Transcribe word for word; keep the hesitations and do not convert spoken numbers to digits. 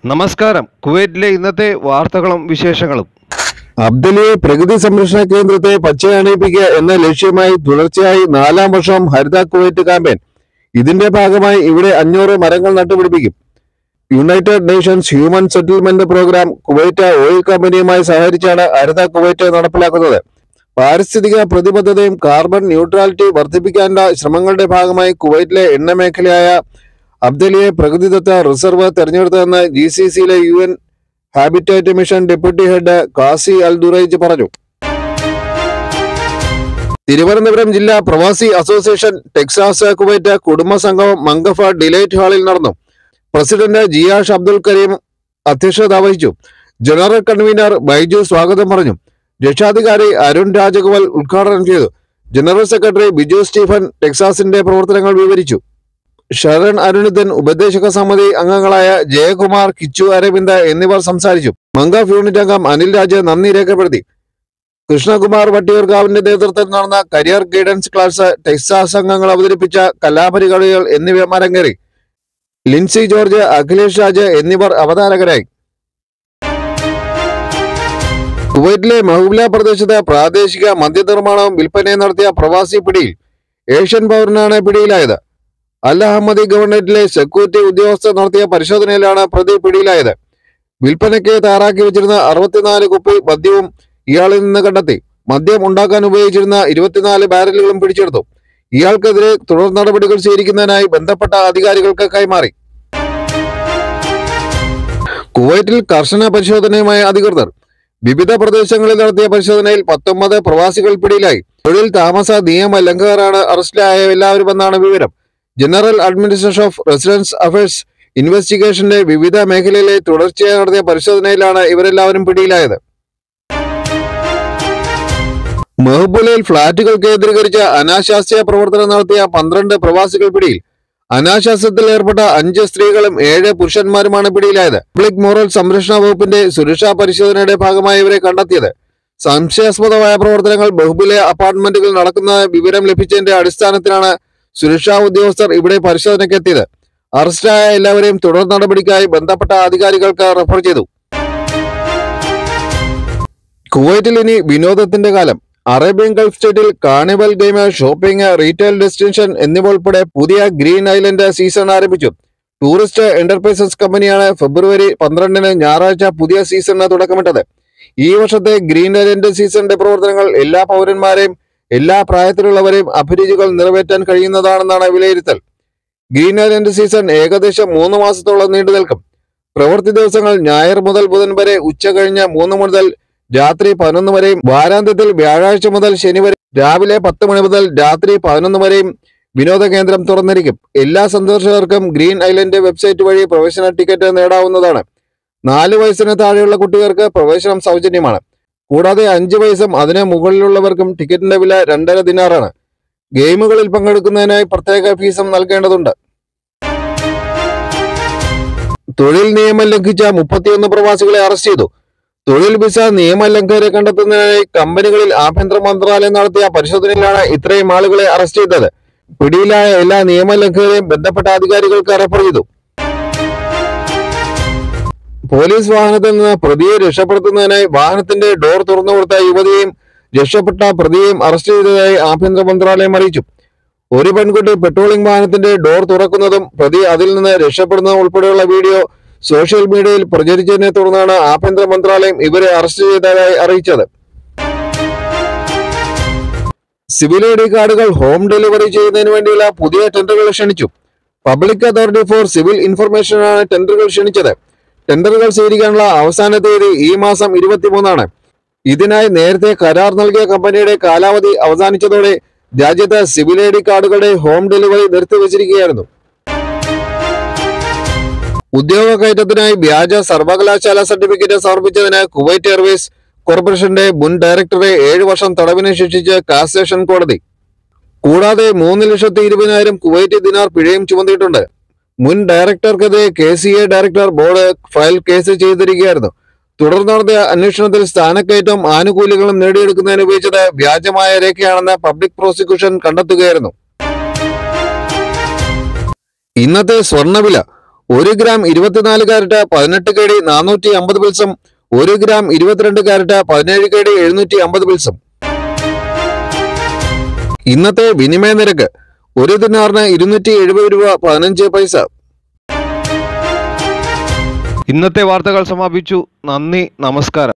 നമസ്കാരം. കുവൈറ്റിലെ ഇന്നത്തെ വാർത്തകളും വിശേഷങ്ങളും. അബ്ദലിയെ പ്രകൃതി സംരക്ഷണ കേന്ദ്രത്തെ പച്ചയണിയിപ്പിക്കുക എന്ന ലക്ഷ്യമായി തുടർച്ചയായി നാലാം വർഷം ഹരിത കുവൈറ്റ് ക്യാമ്പയിൻ. ഇതിന്റെ ഭാഗമായി ഇവിടെ അഞ്ഞൂറ് മരങ്ങൾ നട്ടുപിടിപ്പിക്കും. United Nations human settlement programme Kuwait oil കമ്പനിയുമായി സഹകരിച്ചാണ് ഹരിത കുവൈറ്റ് നടപ്പിലാക്കുന്നത്. പാരിസ്ഥിതിക പ്രതിബദ്ധതയും കാർബൺ ന്യൂട്രാലിറ്റി വർദ്ധിപ്പിക്കാനുള്ള ശ്രമങ്ങളുടെ ഭാഗമായി കുവൈറ്റിലെ എണ്ണ മേഖലയായ അബ്ദലിയെ പ്രകൃതിദത്ത റിസർവ് തെരഞ്ഞെടുത്തതെന്ന് ജി സി സിയിലെ U N habitat mission deputy head Kazi Al Duraij പറഞ്ഞു. തിരുവനന്തപുരം ജില്ലാ പ്രവാസി അസോസിയേഷൻ ടെക്സാസ് കുവൈറ്റ് കുടുംബ സംഗമം മംഗഫ ഡിലൈറ്റ് ഹാളിൽ നടന്നു. പ്രസിഡന്റ് ജിയാഷ് അബ്ദുൽ കരീം അധ്യക്ഷത വഹിച്ചു. ജനറൽ കൺവീനർ ബൈജു സ്വാഗതം പറഞ്ഞു. രക്ഷാധികാരി അരുൺ രാജഗോപാൽ ഉദ്ഘാടനം ചെയ്തു. ജനറൽ സെക്രട്ടറി ബിജു സ്റ്റീഫൻ ടെക്സാസിന്റെ പ്രവർത്തനങ്ങൾ വിവരിച്ചു. ഷരൺ അരുണിതൻ, ഉപദേശക സമിതി അംഗങ്ങളായ ജയകുമാർ, കിച്ചു അരവിന്ദ് എന്നിവർ സംസാരിച്ചു. മംഗഫ് യൂണിറ്റ് അംഗം അനിൽ രാജ് നന്ദി രേഖപ്പെടുത്തി. കൃഷ്ണകുമാർ വട്ടിയൂർക്കാവിന്റെ നേതൃത്വത്തിൽ നടന്ന കരിയർ ഗൈഡൻസ് ക്ലാസ്, ടെക്സാസ് അംഗങ്ങൾ അവതരിപ്പിച്ച കലാപരിപാടികൾ എന്നിവ അരങ്ങേറി. ലിൻസി ജോർജ്, അഖിലേഷ് രാജ് എന്നിവർ അവതാരകരായി. കുവൈറ്റിലെ മഹൂല പ്രദേശത്ത് പ്രാദേശിക മദ്യനിർമ്മാണവും വിൽപ്പനയും നടത്തിയ പ്രവാസി പിടിയിൽ. ഏഷ്യൻ പൗരനാണ് പിടിയിലായത്. അൽ അഹമ്മദി ഗവൺമെന്റിലെ സെക്യൂരിറ്റി ഉദ്യോഗസ്ഥർ നടത്തിയ പരിശോധനയിലാണ് പ്രതി പിടിയിലായത്. വിൽപ്പനയ്ക്ക് തയ്യാറാക്കി വെച്ചിരുന്ന അറുപത്തിനാല് കുപ്പി മദ്യവും ഇയാളിൽ നിന്ന് കണ്ടെത്തി. മദ്യം ഉണ്ടാക്കാൻ ഉപയോഗിച്ചിരുന്ന ഇരുപത്തിനാല് ബാരലുകളും പിടിച്ചെടുത്തു. ഇയാൾക്കെതിരെ തുടർ നടപടികൾ സ്വീകരിക്കുന്നതിനായി ബന്ധപ്പെട്ട അധികാരികൾക്ക് കൈമാറി. കുവൈറ്റിൽ കർശന പരിശോധനയുമായി അധികൃതർ. വിവിധ പ്രദേശങ്ങളിൽ നടത്തിയ പരിശോധനയിൽ പത്തൊമ്പത് പ്രവാസികൾ പിടിയിലായി. തൊഴിൽ താമസ നിയമ ലംഘകരാണ് അറസ്റ്റിലായ എല്ലാവരുമെന്നാണ് വിവരം. General administration of residence affairs ഇൻവെസ്റ്റിഗേഷന്റെ വിവിധ മേഖലയിലെ തുടർച്ചയായി നടത്തിയ പരിശോധനയിലാണ് ഇവരെല്ലാവരും പിടിയിലായത്. മെഹബൂലയിൽ ഫ്ളാറ്റുകൾ കേന്ദ്രീകരിച്ച് അനാശാസ്യ പ്രവർത്തനം നടത്തിയ പന്ത്രണ്ട് പ്രവാസികൾ പിടിയിൽ. അനാശാസ്യത്തിൽ ഏർപ്പെട്ട അഞ്ച് സ്ത്രീകളും ഏഴ് പുരുഷന്മാരുമാണ് പിടിയിലായത്. പബ്ലിക് മോറൽ സംരക്ഷണ വകുപ്പിന്റെ സുരക്ഷാ പരിശോധനയുടെ ഭാഗമായി ഇവരെ കണ്ടെത്തിയത്. സംശയാസ്പദമായ പ്രവർത്തനങ്ങൾ മെഹബൂലെ അപ്പാർട്ട്മെന്റുകളിൽ നടക്കുന്ന വിവരം ലഭിച്ചതിന്റെ അടിസ്ഥാനത്തിലാണ് സുരക്ഷാ ഉദ്യോഗസ്ഥർ ഇവിടെ പരിശോധനയ്ക്കെത്തിയത്. അറസ്റ്റായ എല്ലാവരെയും തുടർ നടപടിക്കായി ബന്ധപ്പെട്ട അധികാരികൾക്ക് റെഫർ ചെയ്തു. കുവൈറ്റിൽ ഇനി വിനോദത്തിന്റെ കാലം. അറേബ്യൻ ഗൾഫ് സ്റ്റേറ്റിൽ carnival game, shopping, retail destination എന്നിവ ഉൾപ്പെടെ പുതിയ ഗ്രീൻ ഐലൻഡ് സീസൺ ആരംഭിച്ചു. ടൂറിസ്റ്റ് എന്റർപ്രൈസസ് കമ്പനിയാണ് ഫെബ്രുവരി പന്ത്രണ്ടിന് ഞായറാഴ്ച പുതിയ സീസണിന് തുടക്കമിട്ടത്. ഈ വർഷത്തെ ഗ്രീൻ ഐലൻഡ് സീസണിന്റെ പ്രവർത്തനങ്ങൾ എല്ലാ പൗരന്മാരെയും എല്ലാ പ്രായത്തിലുള്ളവരെയും അഭിരുചികൾ നിറവേറ്റാൻ കഴിയുന്നതാണെന്നാണ് വിലയിരുത്തൽ. ഗ്രീൻ ഐലൻഡ് സീസൺ ഏകദേശം മൂന്ന് മാസത്തോളം നീണ്ടു നിൽക്കും. പ്രവൃത്തി ദിവസങ്ങൾ ഞായർ മുതൽ ബുധൻ വരെ ഉച്ച കഴിഞ്ഞ് മൂന്ന് മുതൽ രാത്രി പതിനൊന്ന് വരെയും വാരാന്ത്യത്തിൽ വ്യാഴാഴ്ച മുതൽ ശനി വരെ രാവിലെ പത്ത് മണി മുതൽ രാത്രി പതിനൊന്ന് വരെയും വിനോദ കേന്ദ്രം തുറന്നിരിക്കും. എല്ലാ സന്ദർശകർക്കും ഗ്രീൻ ഐലൻഡ് വെബ്സൈറ്റ് വഴി പ്രവേശന ടിക്കറ്റ് നേടാവുന്നതാണ്. നാല് വയസ്സിന് താഴെയുള്ള കുട്ടികൾക്ക് പ്രവേശനം സൗജന്യമാണ്. കൂടാതെ അഞ്ച് വയസ്സും അതിന് മുകളിലുള്ളവർക്കും ടിക്കറ്റിന്റെ വില രണ്ടര ദിനാറാണ്. ഗെയിമുകളിൽ പങ്കെടുക്കുന്നതിനായി പ്രത്യേക ഫീസും നൽകേണ്ടതുണ്ട്. തൊഴിൽ നിയമം ലംഘിച്ച മുപ്പത്തിയൊന്ന് പ്രവാസികളെ അറസ്റ്റ് ചെയ്തു. തൊഴിൽ വിസ നിയമലംഘകരെ കണ്ടെത്തുന്നതിനായി കമ്പനികളിൽ ആഭ്യന്തര മന്ത്രാലയം നടത്തിയ പരിശോധനയിലാണ് ഇത്രയും ആളുകളെ അറസ്റ്റ് ചെയ്തത്. പിടിയിലായ എല്ലാ നിയമലംഘകരെയും ബന്ധപ്പെട്ട അധികാരികൾക്ക് റെഫർ ചെയ്തു. പോലീസ് വാഹനത്തിൽ നിന്ന് പ്രതിയെ രക്ഷപ്പെടുത്തുന്നതിനായി വാഹനത്തിന്റെ ഡോർ തുറന്നുകൊടുത്ത യുവതിയെയും രക്ഷപ്പെട്ട പ്രതിയെയും അറസ്റ്റ് ചെയ്തതായി ആഭ്യന്തര മന്ത്രാലയം അറിയിച്ചു. ഒരു പെൺകുട്ടി പെട്രോളിംഗ് വാഹനത്തിന്റെ ഡോർ തുറക്കുന്നതും പ്രതി അതിൽ നിന്ന് രക്ഷപ്പെടുന്നതും ഉൾപ്പെടെയുള്ള വീഡിയോ സോഷ്യൽ മീഡിയയിൽ പ്രചരിച്ചതിനെ തുടർന്നാണ് ആഭ്യന്തര മന്ത്രാലയം ഇവരെ അറസ്റ്റ് ചെയ്തതായി അറിയിച്ചത്. സിവിൽ ഐ ഡി കാർഡുകൾ ഹോം ഡെലിവറി ചെയ്യുന്നതിന് വേണ്ടിയുള്ള പുതിയ ടെൻഡറുകൾ ക്ഷണിച്ചു. പബ്ലിക് അതോറിറ്റി ഫോർ സിവിൽ ഇൻഫർമേഷനാണ് ടെൻഡറുകൾ ക്ഷണിച്ചത്. ടെൻഡറുകൾ സ്വീകരിക്കാനുള്ള അവസാന തീയതി ഈ മാസം ഇരുപത്തിമൂന്നാണ്. ഇതിനായി നേരത്തെ കരാർ നൽകിയ കമ്പനിയുടെ കാലാവധി അവസാനിച്ചതോടെ രാജ്യത്ത് സിവിൽ ഐ ഡി കാർഡുകളുടെ ഹോം ഡെലിവറി നിർത്തിവച്ചിരിക്കുകയായിരുന്നു. ഉദ്യോഗ കയറ്റത്തിനായി വ്യാജ സർവകലാശാല സർട്ടിഫിക്കറ്റ് സമർപ്പിച്ചതിന് കുവൈറ്റ് എയർവേസ് കോർപ്പറേഷന്റെ മുൻ ഡയറക്ടറെ ഏഴു വർഷം തടവിന് ശിക്ഷിച്ച് കാസേഷൻ കോടതി. കൂടാതെ മൂന്ന് ലക്ഷത്തി ഇരുപതിനായിരം കുവൈറ്റ് ദിനാർ പിഴയും ചുമത്തിയിട്ടുണ്ട്. മുൻ ഡയറക്ടർക്കെതിരെ K C A director board file case ചെയ്തിരിക്കുകയായിരുന്നു. തുടർന്ന് നടത്തിയ അന്വേഷണത്തിൽ സ്ഥാനക്കയറ്റവും ആനുകൂല്യങ്ങളും നേടിയെടുക്കുന്നതിന് ഉപയോഗിച്ചത് വ്യാജമായ രേഖയാണെന്ന് പബ്ലിക് പ്രോസിക്യൂഷൻ കണ്ടെത്തുകയായിരുന്നു. ഇന്നത്തെ സ്വർണ്ണവില ഒരു ഗ്രാം ഇരുപത്തിനാല് കാരറ്റ് പതിനെട്ട് കെ ഡി നാനൂറ്റി അമ്പത് പിൽസും ഒരു ഗ്രാം ഇരുപത്തിരണ്ട് കാരറ്റ് പതിനേഴ് കെ ഡി എഴുന്നൂറ്റി അമ്പത് പിൽസും. ഇന്നത്തെ വിനിമയ നിരക്ക് ഒരു ദിനാറിന് ഇരുന്നൂറ്റി എഴുപത് രൂപ പതിനഞ്ച് പൈസ. ഇന്നത്തെ വാർത്തകൾ സമാപിച്ചു. നന്ദി, നമസ്കാരം.